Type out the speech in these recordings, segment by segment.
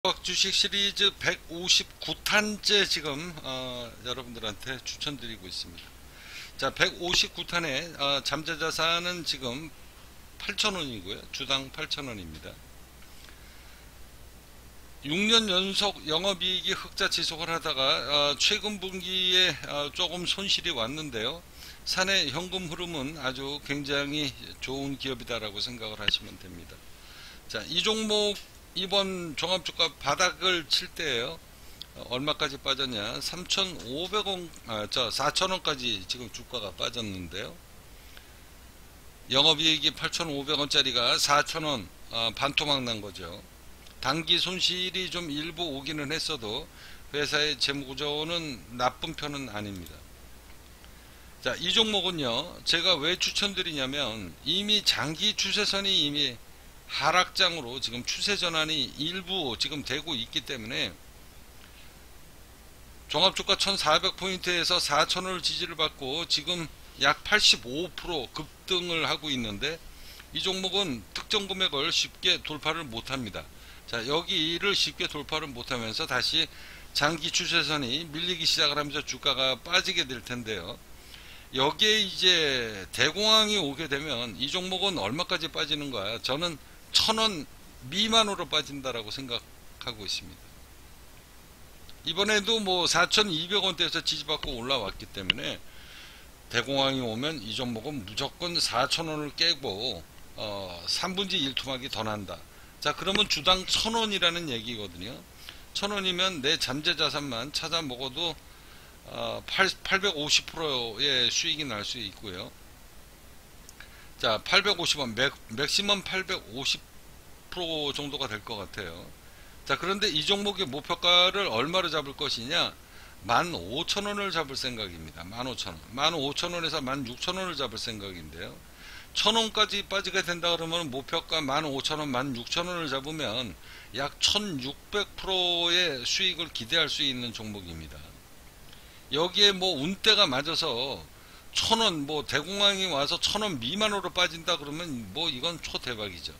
주식 시리즈 159탄째 지금 여러분들한테 추천드리고 있습니다. 자, 159탄에 잠재자산은 지금 8,000원이고요. 주당 8,000원입니다. 6년 연속 영업이익이 흑자 지속을 하다가 최근 분기에 조금 손실이 왔는데요. 사내 현금 흐름은 아주 굉장히 좋은 기업이다라고 생각을 하시면 됩니다. 자, 이 종목 이번 종합주가 바닥을 칠 때예요. 얼마까지 빠졌냐? 3,500원, 4,000원까지 지금 주가가 빠졌는데요. 영업이익이 8,500원짜리가 4,000원 반토막 난 거죠. 단기 손실이 좀 일부 오기는 했어도 회사의 재무구조는 나쁜 편은 아닙니다. 자, 이 종목은요, 제가 왜 추천드리냐면 이미 장기 추세선이 이미 하락장으로 지금 추세 전환이 일부 지금 되고 있기 때문에 종합주가 1400포인트에서 4000원을 지지를 받고 지금 약 85% 급등을 하고 있는데 이 종목은 특정 금액을 쉽게 돌파를 못합니다. 자, 여기를 쉽게 돌파를 못하면서 다시 장기 추세선이 밀리기 시작을 하면서 주가가 빠지게 될 텐데요. 여기에 이제 대공황이 오게 되면 이 종목은 얼마까지 빠지는 거야? 저는 1,000원 미만으로 빠진다라고 생각하고 있습니다. 이번에도 뭐 4,200원대에서 지지받고 올라왔기 때문에 대공황이 오면 이 종목은 무조건 4,000원을 깨고 3분지 1 토막이 더 난다. 자, 그러면 주당 1,000원이라는 얘기거든요. 1,000원이면 내 잠재자산만 찾아 먹어도 850%의 수익이 날 수 있고요. 자, 850원, 맥시멈 850% 정도가 될 것 같아요. 자, 그런데 이 종목의 목표가를 얼마로 잡을 것이냐? 15,000원을 잡을 생각입니다. 15,000원. 15,000원에서 16,000원을 잡을 생각인데요. 1,000원까지 빠지게 된다 그러면 목표가 15,000원, 16,000원을 잡으면 약 1,600%의 수익을 기대할 수 있는 종목입니다. 여기에 뭐 운대가 맞아서 1,000원, 뭐 대공황이 와서 1,000원 미만으로 빠진다 그러면 뭐 이건 초대박이죠.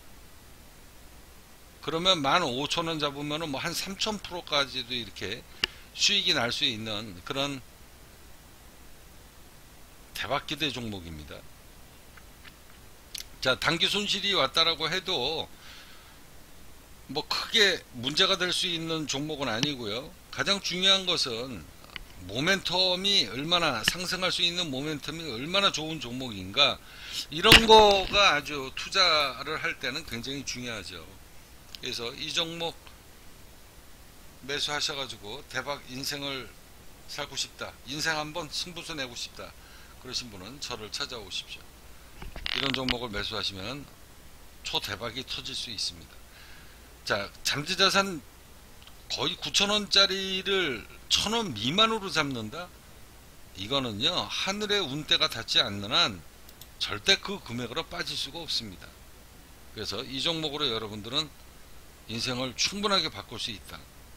그러면 15,000원 잡으면 뭐 한 3,000%까지도 이렇게 수익이 날 수 있는 그런 대박 기대 종목입니다. 자, 단기 손실이 왔다라고 해도 뭐 크게 문제가 될 수 있는 종목은 아니고요. 가장 중요한 것은 모멘텀이 얼마나 상승할 수 있는 모멘텀이 얼마나 좋은 종목인가, 이런 거가 아주 투자를 할 때는 굉장히 중요하죠. 그래서 이 종목 매수하셔가지고 대박 인생을 살고 싶다, 인생 한번 승부수 내고 싶다 그러신 분은 저를 찾아오십시오. 이런 종목을 매수하시면 초대박이 터질 수 있습니다. 자, 잠재자산 거의 9,000원짜리를 1,000원 미만으로 잡는다? 이거는요, 하늘의 운대가 닿지 않는 한 절대 그 금액으로 빠질 수가 없습니다. 그래서 이 종목으로 여러분들은 인생을 충분하게 바꿀 수 있다.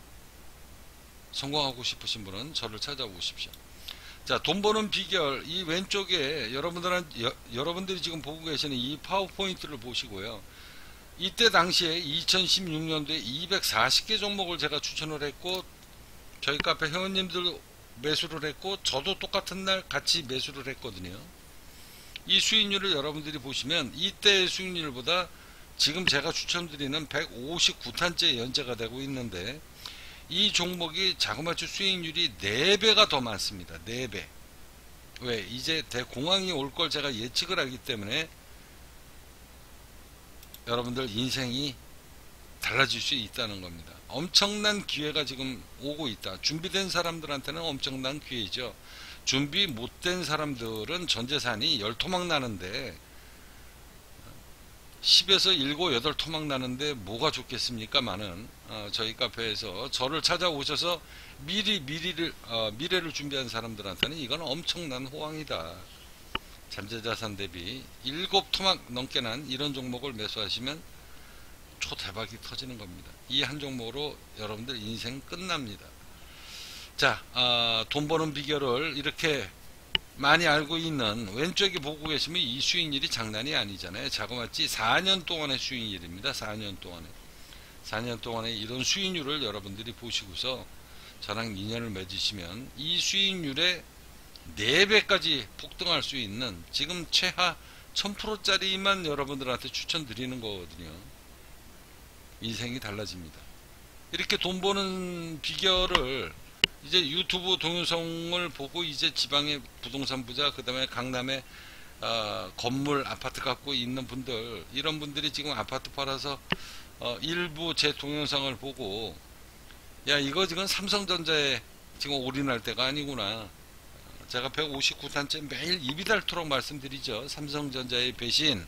성공하고 싶으신 분은 저를 찾아오십시오. 자, 돈 버는 비결, 이 왼쪽에 여러분들이 지금 보고 계시는 이 파워포인트를 보시고요. 이때 당시에 2016년도에 240개 종목을 제가 추천을 했고, 저희 카페 회원님들 매수를 했고, 저도 똑같은 날 같이 매수를 했거든요. 이 수익률을 여러분들이 보시면 이때의 수익률보다 지금 제가 추천드리는 159탄째 연재가 되고 있는데, 이 종목이 자그마치 수익률이 4배가 더 많습니다. 4배. 왜? 이제 대공황이 올 걸 제가 예측을 하기 때문에 여러분들 인생이 달라질 수 있다는 겁니다. 엄청난 기회가 지금 오고 있다. 준비된 사람들한테는 엄청난 기회죠. 준비 못된 사람들은 전재산이 10토막 나는데 10에서 7, 8토막 나는데 뭐가 좋겠습니까? 많은 저희 카페에서 저를 찾아오셔서 미래를 준비한 사람들한테는 이건 엄청난 호황이다. 잠재자산 대비 7토막 넘게 난 이런 종목을 매수하시면 초대박이 터지는 겁니다. 이 한 종목으로 여러분들 인생 끝납니다. 자, 돈 버는 비결을 이렇게 많이 알고 있는 왼쪽에 보고 계시면 이 수익률이 장난이 아니잖아요. 자그마치 4년 동안의 수익률입니다. 4년 동안에. 4년 동안의 이런 수익률을 여러분들이 보시고서 저랑 인연을 맺으시면 이 수익률의 4배까지 폭등할 수 있는 지금 최하 1000%짜리만 여러분들한테 추천드리는 거거든요. 인생이 달라집니다. 이렇게 돈 버는 비결을 이제 유튜브 동영상을 보고 이제 지방의 부동산 부자, 그 다음에 강남에 건물 아파트 갖고 있는 분들, 이런 분들이 지금 아파트 팔아서 일부 제 동영상을 보고 야, 이거 지금 삼성전자에 지금 올인할 때가 아니구나. 제가 159단째 매일 입이 닳도록 말씀드리죠. 삼성전자의 배신.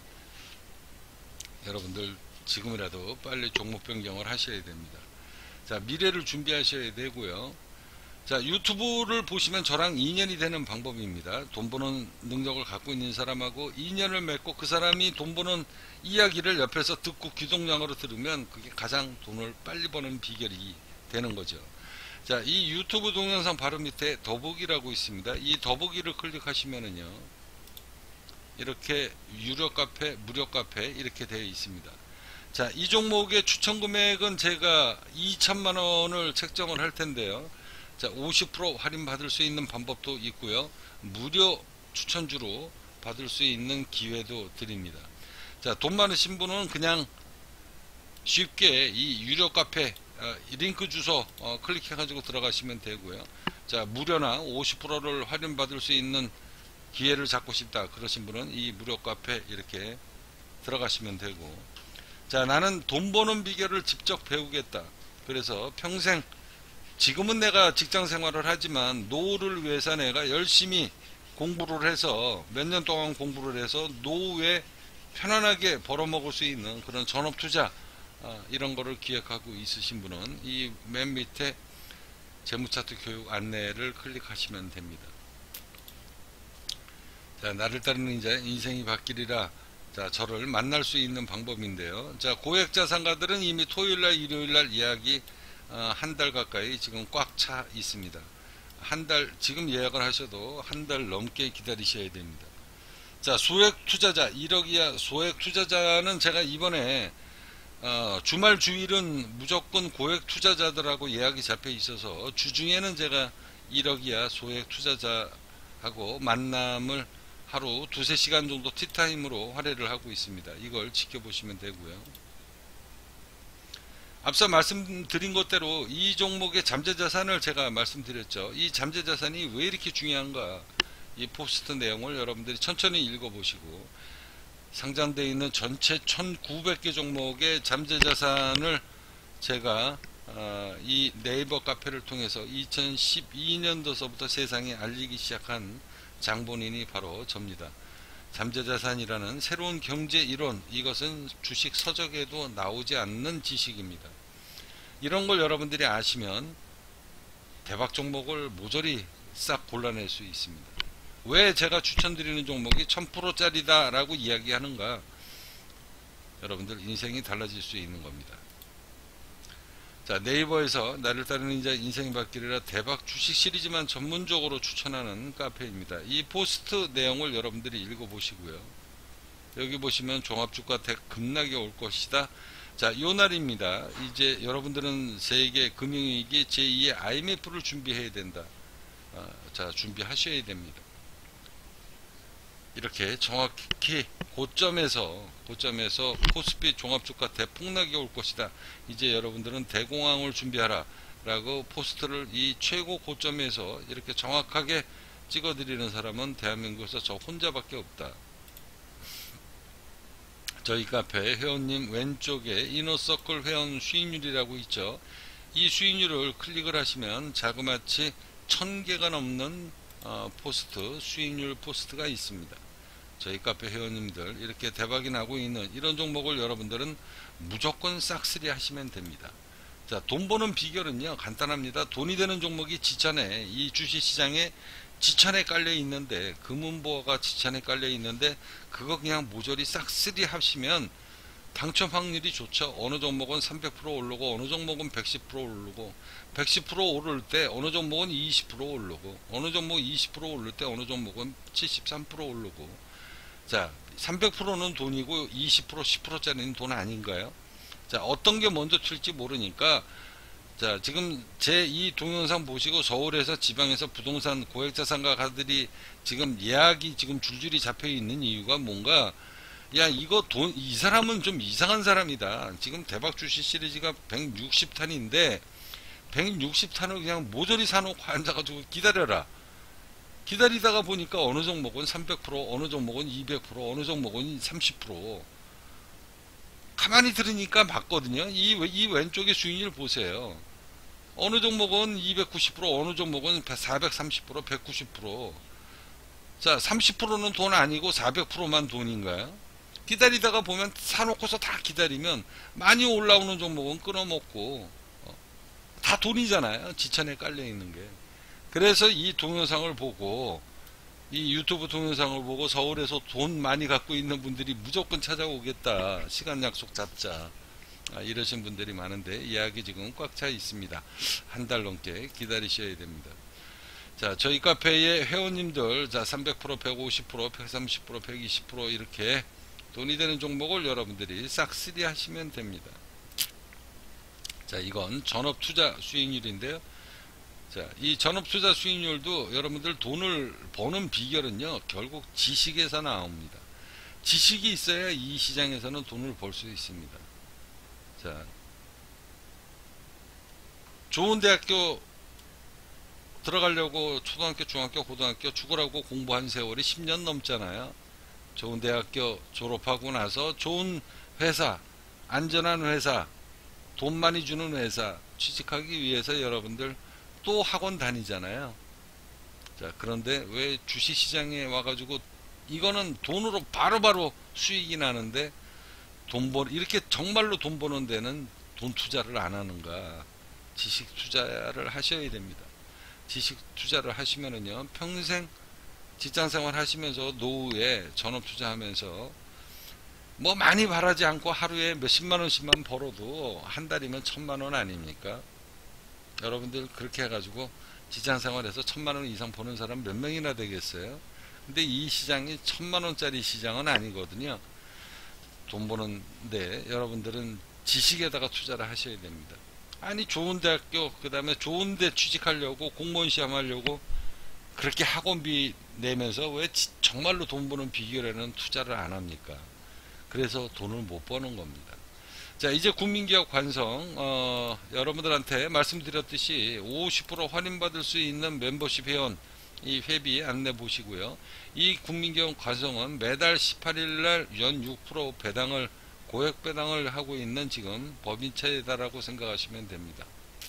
여러분들 지금이라도 빨리 종목 변경을 하셔야 됩니다. 자, 미래를 준비하셔야 되고요. 자, 유튜브를 보시면 저랑 인연이 되는 방법입니다. 돈 버는 능력을 갖고 있는 사람하고 인연을 맺고 그 사람이 돈 버는 이야기를 옆에서 듣고 귀동냥으로 들으면 그게 가장 돈을 빨리 버는 비결이 되는 거죠. 자, 이 유튜브 동영상 바로 밑에 더보기라고 있습니다. 이 더보기를 클릭하시면은요, 이렇게 유료 카페, 무료 카페 이렇게 되어 있습니다. 자, 이 종목의 추천 금액은 제가 2천만원을 책정을 할 텐데요. 자, 50% 할인 받을 수 있는 방법도 있고요. 무료 추천주로 받을 수 있는 기회도 드립니다. 자, 돈 많으신 분은 그냥 쉽게 이 유료 카페 링크 주소 클릭해 가지고 들어가시면 되고요. 자, 무료나 50%를 할인 받을 수 있는 기회를 잡고 싶다 그러신 분은 이 무료 카페 이렇게 들어가시면 되고, 자, 나는 돈 버는 비결을 직접 배우겠다. 그래서 평생, 지금은 내가 직장 생활을 하지만 노후를 위해서 내가 열심히 공부를 해서 몇 년 동안 공부를 해서 노후에 편안하게 벌어먹을 수 있는 그런 전업투자 이런 거를 기획하고 있으신 분은 이 맨 밑에 재무차트 교육 안내를 클릭하시면 됩니다. 자, 나를 따르는 이제 인생이 바뀌리라. 자, 저를 만날 수 있는 방법인데요. 자, 고액자산가들은 이미 토요일날 일요일날 예약이 한 달 가까이 지금 꽉 차 있습니다. 한 달 지금 예약을 하셔도 한 달 넘게 기다리셔야 됩니다. 자, 소액 투자자 1억 이하 소액 투자자는 제가 이번에 주말 주일은 무조건 고액 투자자들하고 예약이 잡혀 있어서 주중에는 제가 1억 이하 소액 투자자하고 만남을 하루 2~3시간 정도 티타임으로 할애를 하고 있습니다. 이걸 지켜보시면 되고요. 앞서 말씀드린 것대로 이 종목의 잠재자산을 제가 말씀드렸죠. 이 잠재자산이 왜 이렇게 중요한가, 이 포스트 내용을 여러분들이 천천히 읽어보시고, 상장되어 있는 전체 1900개 종목의 잠재자산을 제가 이 네이버 카페를 통해서 2012년도서부터 세상에 알리기 시작한 장본인이 바로 접니다. 잠재자산이라는 새로운 경제 이론, 이것은 주식 서적에도 나오지 않는 지식입니다. 이런 걸 여러분들이 아시면 대박 종목을 모조리 싹 골라낼 수 있습니다. 왜 제가 추천드리는 종목이 1000%짜리다 라고 이야기하는가, 여러분들 인생이 달라질 수 있는 겁니다. 자, 네이버에서 나를 따르는 이자 인생이 바뀌리라 대박 주식 시리즈만 전문적으로 추천하는 카페입니다. 이 포스트 내용을 여러분들이 읽어보시고요. 여기 보시면 종합주가 급락이 올 것이다. 자, 요 날입니다. 이제 여러분들은 세계 금융위기 제2의 IMF를 준비해야 된다. 자, 준비하셔야 됩니다. 이렇게 정확히 고점에서 코스피 종합주가 대폭락이 올 것이다. 이제 여러분들은 대공황을 준비하라 라고 포스트를 이 최고 고점에서 이렇게 정확하게 찍어드리는 사람은 대한민국에서 저 혼자밖에 없다. 저희 카페 회원님 왼쪽에 이너서클 회원 수익률이라고 있죠. 이 수익률을 클릭을 하시면 자그마치 1000개가 넘는 포스트, 수익률 포스트가 있습니다. 저희 카페 회원님들 이렇게 대박이 나고 있는 이런 종목을 여러분들은 무조건 싹쓸이 하시면 됩니다. 자, 돈 버는 비결은요, 간단합니다. 돈이 되는 종목이 지천에, 이 주식시장에 지천에 깔려 있는데, 금은보화가 지천에 깔려 있는데, 그거 그냥 모조리 싹쓸이 하시면 당첨 확률이 좋죠. 어느 종목은 300% 오르고, 어느 종목은 110% 오르고, 110% 오를 때 어느 종목은 20% 오르고, 어느 종목은 20% 오를 때 어느 종목은 73% 오르고. 자, 300%는 돈이고 20% 10%짜리는 돈 아닌가요? 자, 어떤 게 먼저 튈지 모르니까, 자, 지금 제 이 동영상 보시고 서울에서 지방에서 부동산 고액자산가들이 지금 예약이 지금 줄줄이 잡혀 있는 이유가 뭔가, 야, 이거 이 사람은 좀 이상한 사람이다. 지금 대박 주식 시리즈가 160탄인데, 160탄을 그냥 모조리 사놓고 앉아가지고 기다려라. 기다리다가 보니까 어느 종목은 300%, 어느 종목은 200%, 어느 종목은 30%. 가만히 들으니까 맞거든요. 이 왼쪽에 수익률 보세요. 어느 종목은 290%, 어느 종목은 430%, 190%. 자, 30%는 돈 아니고 400%만 돈인가요? 기다리다가 보면 사놓고서 다 기다리면 많이 올라오는 종목은 끊어먹고 다 돈이잖아요. 지천에 깔려있는 게. 그래서 이 동영상을 보고 이 유튜브 동영상을 보고 서울에서 돈 많이 갖고 있는 분들이 무조건 찾아오겠다. 시간 약속 잡자. 이러신 분들이 많은데 예약이 지금 꽉 차 있습니다. 한 달 넘게 기다리셔야 됩니다. 자, 저희 카페의 회원님들, 자, 300%, 150%, 130%, 120% 이렇게 돈이 되는 종목을 여러분들이 싹쓸이 하시면 됩니다. 자, 이건 전업 투자 수익률인데요. 자, 이 전업 투자 수익률도 여러분들 돈을 버는 비결은요, 결국 지식에서 나옵니다. 지식이 있어야 이 시장에서는 돈을 벌 수 있습니다. 자, 좋은 대학교 들어가려고 초등학교, 중학교, 고등학교 죽으라고 공부한 세월이 10년 넘잖아요. 좋은 대학교 졸업하고 나서 좋은 회사, 안전한 회사, 돈 많이 주는 회사 취직하기 위해서 여러분들 또 학원 다니잖아요. 자, 그런데 왜 주식시장에 와가지고 이거는 돈으로 바로바로 수익이 나는데 이렇게 정말로 돈 버는 데는 돈 투자를 안 하는가? 지식 투자를 하셔야 됩니다. 지식 투자를 하시면은요, 평생 직장생활 하시면서 노후에 전업 투자하면서 뭐 많이 바라지 않고 하루에 몇십만 원씩만 벌어도 한 달이면 1000만 원 아닙니까? 여러분들 그렇게 해가지고 직장생활에서 1000만 원 이상 버는 사람 몇 명이나 되겠어요? 근데 이 시장이 1000만 원짜리 시장은 아니거든요. 돈 버는데 여러분들은 지식에다가 투자를 하셔야 됩니다. 아니, 좋은 대학교, 그 다음에 좋은 데 취직하려고 공무원 시험 하려고 그렇게 학원비 내면서 왜 정말로 돈 버는 비결에는 투자를 안 합니까? 그래서 돈을 못 버는 겁니다. 자, 이제 국민기업 관성, 여러분들한테 말씀드렸듯이 50% 할인받을 수 있는 멤버십 회원 이 회비 안내 보시고요. 이 국민기업 관성은 매달 18일날 연 6% 배당을 고액 배당을 하고 있는 지금 법인차이다라고 생각하시면 됩니다.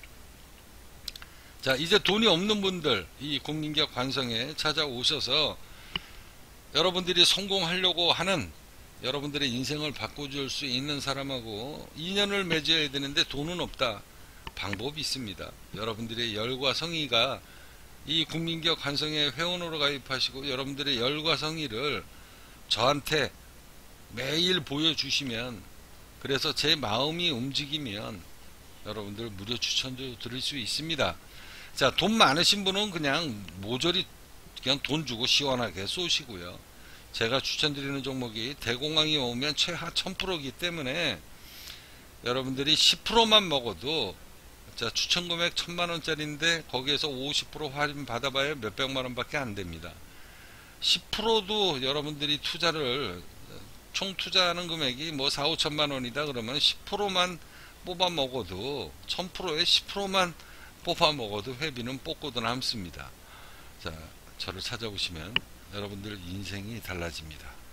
자, 이제 돈이 없는 분들 이 국민기업 관성에 찾아오셔서 여러분들이 성공하려고 하는 여러분들의 인생을 바꿔줄 수 있는 사람하고 인연을 맺어야 되는데 돈은 없다. 방법이 있습니다. 여러분들의 열과 성의가 이 국민기업 관성에 회원으로 가입하시고 여러분들의 열과 성의를 저한테 매일 보여주시면, 그래서 제 마음이 움직이면 여러분들 무료 추천도 드릴 수 있습니다. 자, 돈 많으신 분은 그냥 모조리 그냥 돈 주고 시원하게 쏘시고요. 제가 추천드리는 종목이 대공황이 오면 최하 1000%이기 때문에 여러분들이 10%만 먹어도, 자, 추천금액 1000만원짜리인데 거기에서 50% 할인 받아봐야 몇백만원 밖에 안 됩니다. 10%도 여러분들이 투자를 총 투자하는 금액이 뭐 4, 5천만 원이다 그러면 10%만 뽑아 먹어도 1000%에 10%만 뽑아 먹어도 회비는 뽑고도 남습니다. 자, 저를 찾아오시면 여러분들 인생이 달라집니다.